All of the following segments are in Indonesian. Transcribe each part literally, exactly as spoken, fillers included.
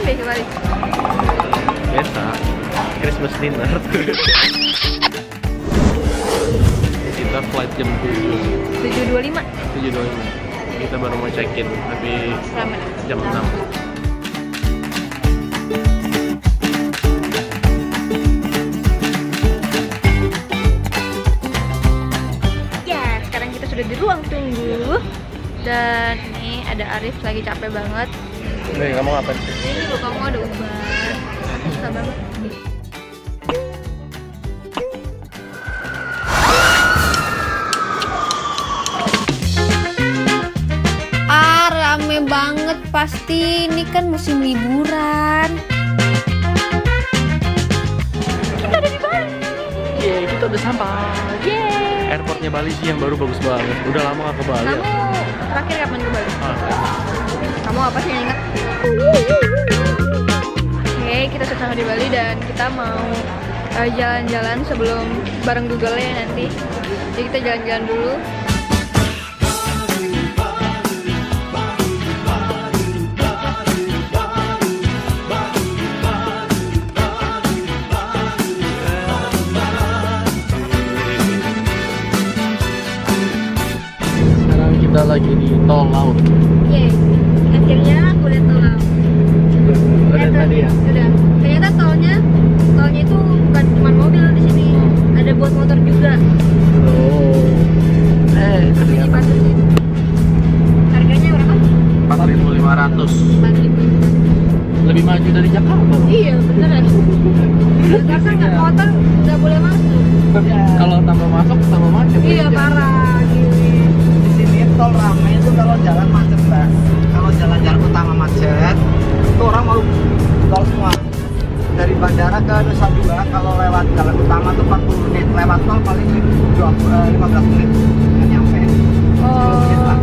sih ke Bali? Biasa, Christmas dinner. Kita flight jam tujuh. tujuh dua puluh lima. tujuh dua puluh lima. Kita baru mau check-in, tapi Selamat. jam enam. Ya, sekarang kita sudah di ruang tunggu. Dan ini ada Arif lagi capek banget. Nih, kamu ngapain sih? Ini loh, kamu ada ubat. Susah banget. Ah, rame banget pasti. Ini kan musim liburan. Kita ada di Bali. Yeay, kita udah sampai. Yeay. Airportnya Bali sih yang baru bagus banget. Udah lama gak ke Bali. Kamu terakhir kapan ke Bali? Ah, Kamu apa sih yang ingat? Oke, kita sudah sampai di Bali dan kita mau eh, jalan-jalan sebelum bareng Google ya nanti. Jadi kita jalan-jalan dulu. sekarang kita lagi di tol laut. Yeay, akhirnya aku lihat tol laut. Udah Eh, tadi ya? Udah. Ternyata tolnya, tolnya itu bukan cuma mobil di sini, ada buat motor juga. Oh. Eh, Tapi ternyata dibatasin. Harganya berapa? empat ribu lima ratus. empat ribu. Lebih maju dari Jakarta. Iya, beneran. Jakarta nggak motor nggak boleh masuk. Kalau tambah masuk, tambah macet. Iya, parah. Gini. Di sini tol ramai itu kalau jalan macet, Mbak. Kalau jalan-jalan utama macet, itu orang mau tol semua. Dari bandara ke Nusa Dua kalau lewat jalan utama tuh empat puluh menit, lewat tol paling lima belas menit nggak nyampe. sepuluh menit lah.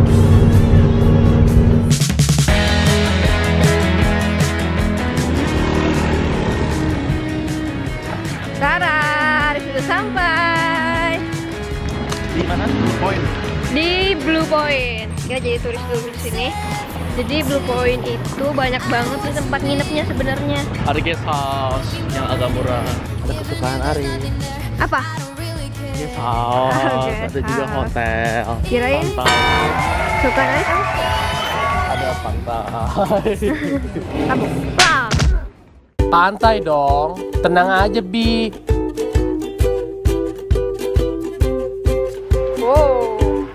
Tara, Arif sudah sampai Di mana? Blue Point. di Blue Point. Kita jadi turis dulu di sini. Jadi Blue Point itu banyak banget sih tempat nginepnya sebenarnya. Ada guest house yang agak murah. Ada kesukaan Ari. Apa? Guest house. Guest Ada juga house. hotel. Kirain? Pantai. Suka Arif apa? Ada pantai. Apa? Bang. Pantai dong. Tenang aja, Bi. Wow.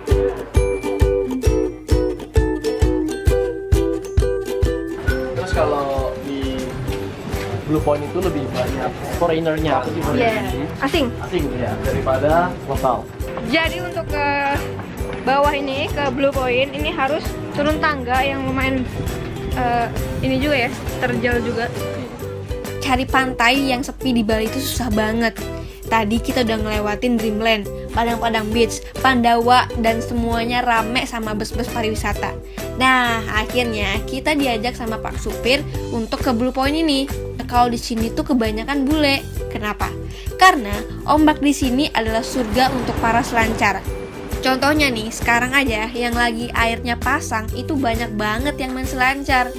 Terus kalau di Blue Point itu lebih banyak foreigner-nya. Apa sih foreigner? Iya. Asing. Asing ya, daripada lokal. Jadi untuk ke bawah ini ke Blue Point ini harus turun tangga yang lumayan eh, ini juga ya, terjal juga. Cari pantai yang sepi di Bali itu susah banget. Tadi kita udah ngelewatin Dreamland, Padang-Padang Beach, Pandawa, dan semuanya rame sama bus-bus pariwisata. Nah, akhirnya kita diajak sama Pak Supir untuk ke Blue Point ini. Kalau di sini tuh kebanyakan bule. Kenapa? Karena ombak di sini adalah surga untuk para selancar. Contohnya nih, sekarang aja yang lagi airnya pasang itu banyak banget yang main selancar.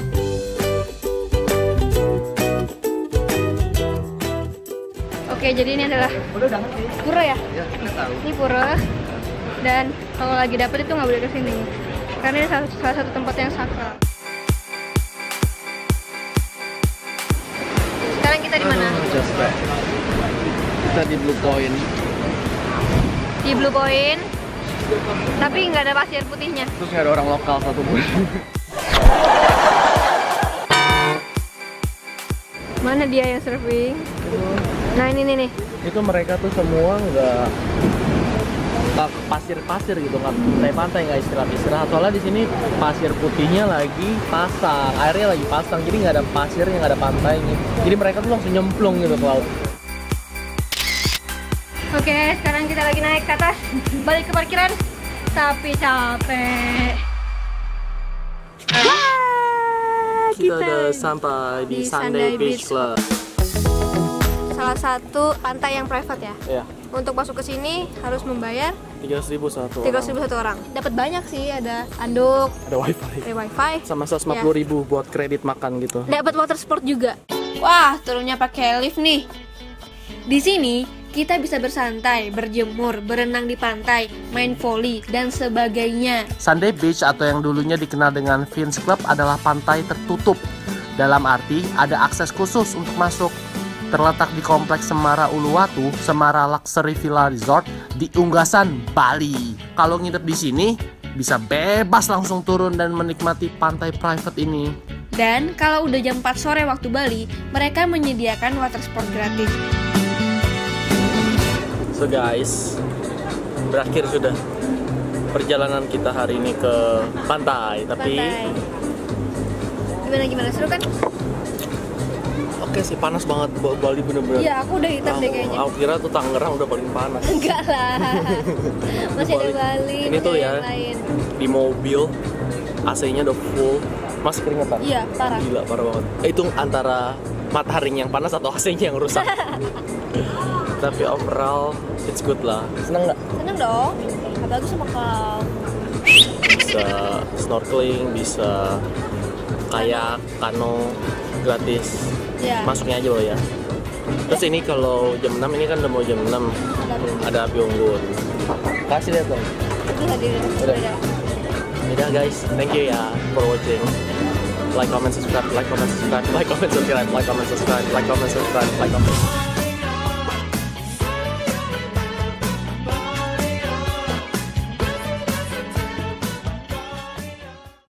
Oke, jadi ini adalah pura ya? Ya, kita tahu. Ini pura. Dan kalau lagi dapet itu nggak boleh kesini. Karena ini salah, salah satu tempat yang sakral. Sekarang kita di mana? Just back. Kita di Blue Point. Di Blue Point. Tapi nggak ada pasir putihnya. Terus nggak ada orang lokal satupun. Mana dia yang surfing? Nah ini nih nih. Itu mereka tuh semua nggak nggak pasir-pasir gitu, nggak pantai-pantai, nggak istirahat-istirahat. Soalnya di sini pasir putihnya lagi pasang, airnya lagi pasang, jadi nggak ada pasirnya, nggak ada pantainya. Jadi mereka tuh langsung nyemplung gitu ke laut. Oke, sekarang kita lagi naik ke atas, balik ke parkiran, tapi capek. Wah, Kita udah sampai di, di Sunday, Sunday Beach Beach Club. Salah satu pantai yang private ya. Ya. Untuk masuk ke sini harus membayar tiga ratus ribu satu tiga ratus ribu satu orang. Dapat banyak sih, ada anduk, Ada wifi. ada wifi, Sama seratus lima puluh ribu buat kredit makan gitu. dapat water sport juga. Wah, turunnya pakai lift nih. Di sini kita bisa bersantai, berjemur, berenang di pantai, main volley dan sebagainya. Sunday Beach atau yang dulunya dikenal dengan Fins Club adalah pantai tertutup. Dalam arti ada akses khusus untuk masuk. Terletak di kompleks Semara Uluwatu, Semara Luxury Villa Resort di Unggasan, Bali. Kalau nginep di sini bisa bebas langsung turun dan menikmati pantai private ini. Dan kalau udah jam empat sore waktu Bali, mereka menyediakan water sport gratis. So guys, berakhir sudah perjalanan kita hari ini ke pantai. Tapi Pantai. Gimana gimana seru kan? oke sih, panas banget. Bali bener-bener. Iya, aku udah hitam deh kayaknya. Aku kira tuh Tangerang udah paling panas. Enggak lah. Masih ada Bali. Ini tuh masih ya, ada yang lain. di mobil A C-nya udah full, masih keringetan. Iya, parah. Gila, parah banget. Eh, itu antara mataharinya yang panas atau A C-nya yang rusak. Tapi overall it's good lah. Seneng nggak? Seneng dong. Apalagi sama kau. Bisa snorkeling, bisa kayak kano gratis. Ya. Masuknya aja loh ya. Terus ini kalau jam enam, ini kan udah mau jam enam, ada api unggun. Kasih lihat dong. Itu hadir. Udah. Udah guys, thank you ya for watching. Like, comment, subscribe, like, comment, subscribe, like, comment, subscribe, like, comment, subscribe, like, comment, subscribe, like, comment.